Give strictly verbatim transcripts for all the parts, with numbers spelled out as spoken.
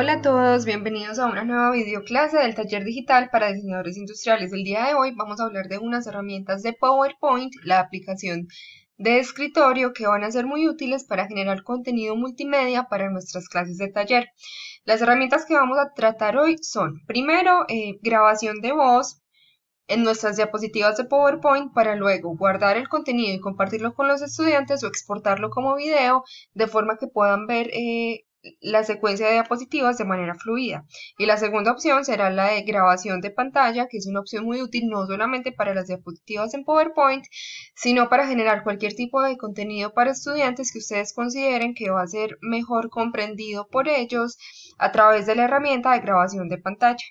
Hola a todos, bienvenidos a una nueva videoclase del taller digital para diseñadores industriales. El día de hoy vamos a hablar de unas herramientas de PowerPoint, la aplicación de escritorio, que van a ser muy útiles para generar contenido multimedia para nuestras clases de taller. Las herramientas que vamos a tratar hoy son, primero, eh, grabación de voz en nuestras diapositivas de PowerPoint para luego guardar el contenido y compartirlo con los estudiantes o exportarlo como video de forma que puedan ver eh, la secuencia de diapositivas de manera fluida. Y la segunda opción será la de grabación de pantalla, que es una opción muy útil no solamente para las diapositivas en PowerPoint, sino para generar cualquier tipo de contenido para estudiantes que ustedes consideren que va a ser mejor comprendido por ellos a través de la herramienta de grabación de pantalla.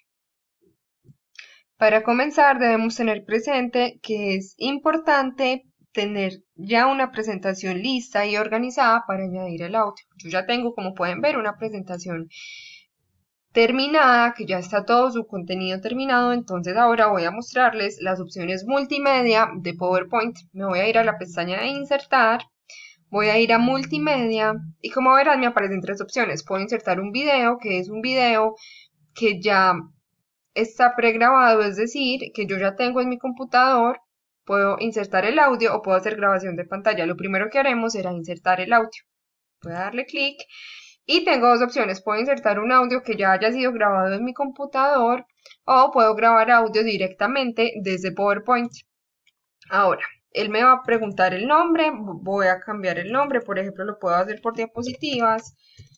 Para comenzar, debemos tener presente que es importante tener ya una presentación lista y organizada para añadir el audio. Yo ya tengo, como pueden ver, una presentación terminada, que ya está todo su contenido terminado. Entonces ahora voy a mostrarles las opciones multimedia de PowerPoint. Me voy a ir a la pestaña de insertar, voy a ir a multimedia y como verán me aparecen tres opciones. Puedo insertar un video, que es un video que ya está pregrabado, es decir, que yo ya tengo en mi computador. Puedo insertar el audio o puedo hacer grabación de pantalla. Lo primero que haremos será insertar el audio. Voy a darle clic y tengo dos opciones. Puedo insertar un audio que ya haya sido grabado en mi computador o puedo grabar audio directamente desde PowerPoint. Ahora, él me va a preguntar el nombre. Voy a cambiar el nombre, por ejemplo, lo puedo hacer por diapositivas.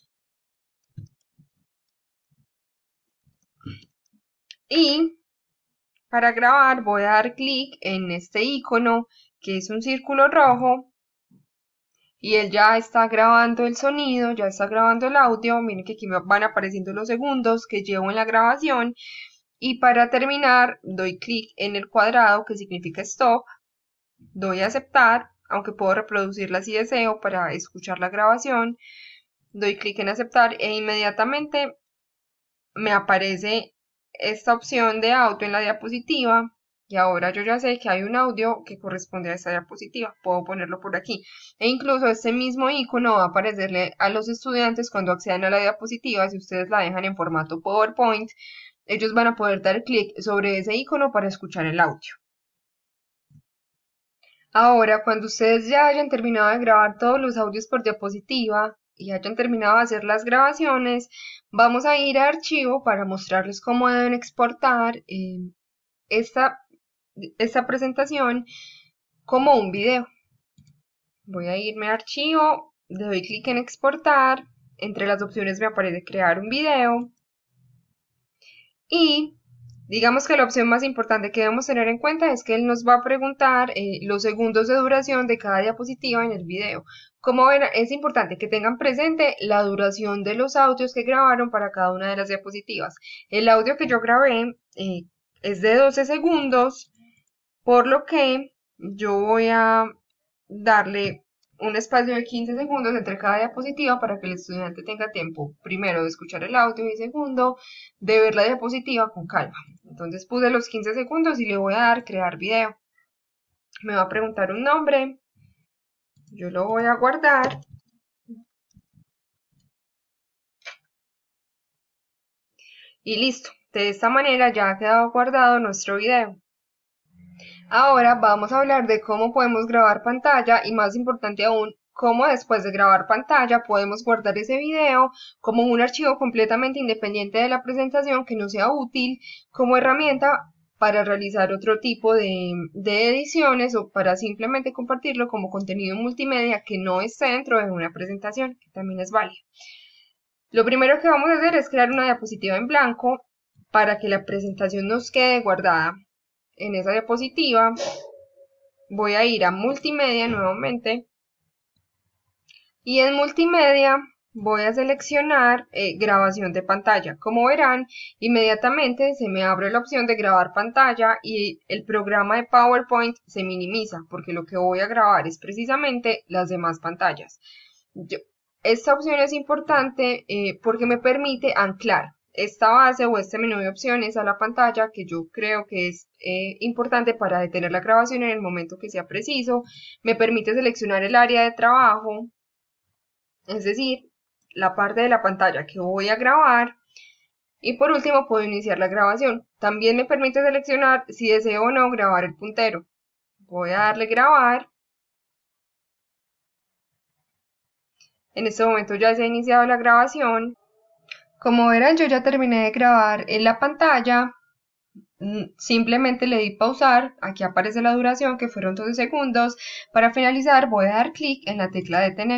Y para grabar voy a dar clic en este icono que es un círculo rojo y él ya está grabando el sonido, ya está grabando el audio. Miren que aquí me van apareciendo los segundos que llevo en la grabación y para terminar doy clic en el cuadrado que significa stop, doy a aceptar, aunque puedo reproducirla si deseo para escuchar la grabación. Doy clic en aceptar e inmediatamente me aparece esta opción de audio en la diapositiva y ahora yo ya sé que hay un audio que corresponde a esta diapositiva. Puedo ponerlo por aquí e incluso este mismo icono va a aparecerle a los estudiantes cuando accedan a la diapositiva. Si ustedes la dejan en formato PowerPoint, ellos van a poder dar clic sobre ese icono para escuchar el audio. Ahora, cuando ustedes ya hayan terminado de grabar todos los audios por diapositiva y hayan terminado de hacer las grabaciones, vamos a ir a archivo para mostrarles cómo deben exportar eh, esta, esta presentación como un video. Voy a irme a archivo, le doy clic en exportar, entre las opciones me aparece crear un video y digamos que la opción más importante que debemos tener en cuenta es que él nos va a preguntar eh, los segundos de duración de cada diapositiva en el video. Como ven, es importante que tengan presente la duración de los audios que grabaron para cada una de las diapositivas. El audio que yo grabé eh, es de doce segundos, por lo que yo voy a darle un espacio de quince segundos entre cada diapositiva para que el estudiante tenga tiempo, primero, de escuchar el audio y segundo, de ver la diapositiva con calma. Entonces puse los quince segundos y le voy a dar crear video. Me va a preguntar un nombre, yo lo voy a guardar. Y listo, de esta manera ya ha quedado guardado nuestro video. Ahora vamos a hablar de cómo podemos grabar pantalla y, más importante aún, cómo después de grabar pantalla podemos guardar ese video como un archivo completamente independiente de la presentación que nos sea útil como herramienta para realizar otro tipo de, de ediciones o para simplemente compartirlo como contenido multimedia que no esté dentro de una presentación, que también es válido. Lo primero que vamos a hacer es crear una diapositiva en blanco para que la presentación nos quede guardada en esa diapositiva. Voy a ir a multimedia nuevamente y en multimedia voy a seleccionar eh, grabación de pantalla. Como verán, inmediatamente se me abre la opción de grabar pantalla y el programa de PowerPoint se minimiza porque lo que voy a grabar es precisamente las demás pantallas. Yo, esta opción es importante eh, porque me permite anclar esta base o este menú de opciones a la pantalla, que yo creo que es eh, importante para detener la grabación en el momento que sea preciso. Me permite seleccionar el área de trabajo, es decir, la parte de la pantalla que voy a grabar, Y por último puedo iniciar la grabación. También me permite seleccionar si deseo o no grabar el puntero. Voy a darle grabar. En este momento ya se ha iniciado la grabación. Como verán, yo ya terminé de grabar en la pantalla. Simplemente le di pausar, aquí aparece la duración que fueron doce segundos. Para finalizar voy a dar clic en la tecla detener.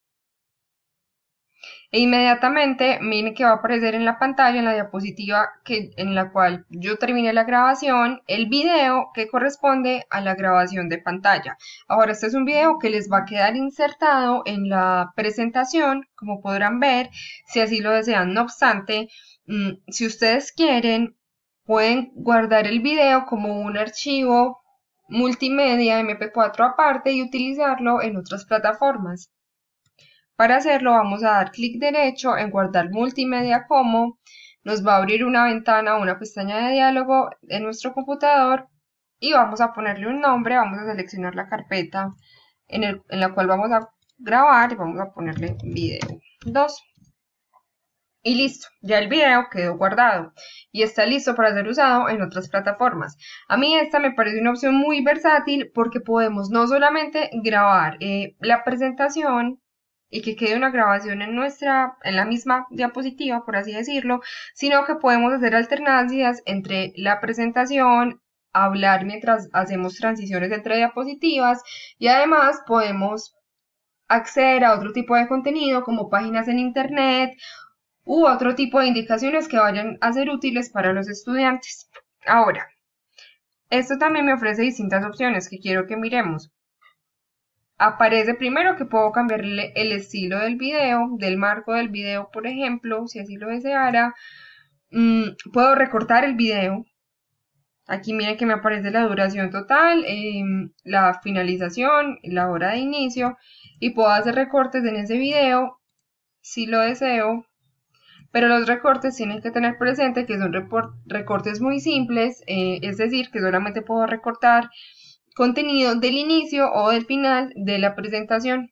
E inmediatamente miren que va a aparecer en la pantalla, en la diapositiva que, en la cual yo terminé la grabación, el video que corresponde a la grabación de pantalla. Ahora este es un video que les va a quedar insertado en la presentación, como podrán ver, si así lo desean. No obstante, si ustedes quieren, pueden guardar el video como un archivo multimedia eme pe cuatro aparte y utilizarlo en otras plataformas. Para hacerlo vamos a dar clic derecho en guardar multimedia como, nos va a abrir una ventana o una pestaña de diálogo en nuestro computador y vamos a ponerle un nombre, vamos a seleccionar la carpeta en, el, en la cual vamos a grabar y vamos a ponerle video dos. Y listo, ya el video quedó guardado y está listo para ser usado en otras plataformas. A mí esta me parece una opción muy versátil porque podemos no solamente grabar eh, la presentación y que quede una grabación en nuestra, en la misma diapositiva, por así decirlo, sino que podemos hacer alternancias entre la presentación, hablar mientras hacemos transiciones entre diapositivas y además podemos acceder a otro tipo de contenido como páginas en internet u otro tipo de indicaciones que vayan a ser útiles para los estudiantes. Ahora, esto también me ofrece distintas opciones que quiero que miremos. Aparece primero que puedo cambiarle el estilo del video, del marco del video, por ejemplo, si así lo deseara. Mm, puedo recortar el video. Aquí miren que me aparece la duración total, eh, la finalización, la hora de inicio y puedo hacer recortes en ese video si lo deseo. Pero los recortes tienen que tener presente que son recortes muy simples, eh, es decir, que solamente puedo recortar contenido del inicio o del final de la presentación.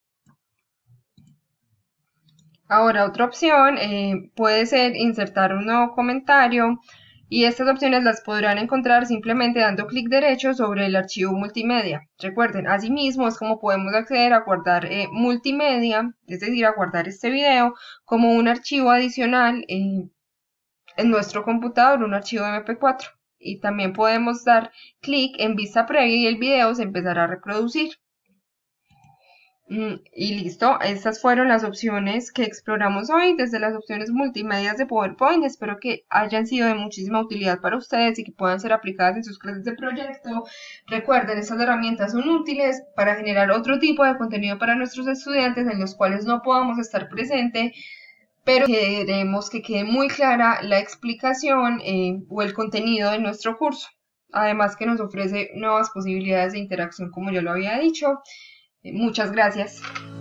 Ahora otra opción eh, puede ser insertar un nuevo comentario y estas opciones las podrán encontrar simplemente dando clic derecho sobre el archivo multimedia. Recuerden, asimismo es como podemos acceder a guardar eh, multimedia, es decir, a guardar este video como un archivo adicional eh, en nuestro computador, un archivo eme pe cuatro. Y también podemos dar clic en vista previa y el video se empezará a reproducir. Mm, y listo, estas fueron las opciones que exploramos hoy desde las opciones multimedias de PowerPoint. Espero que hayan sido de muchísima utilidad para ustedes y que puedan ser aplicadas en sus clases de proyecto. Recuerden, estas herramientas son útiles para generar otro tipo de contenido para nuestros estudiantes en los cuales no podamos estar presentes, pero queremos que quede muy clara la explicación eh, o el contenido de nuestro curso. Además que nos ofrece nuevas posibilidades de interacción, como ya lo había dicho. Eh, muchas gracias.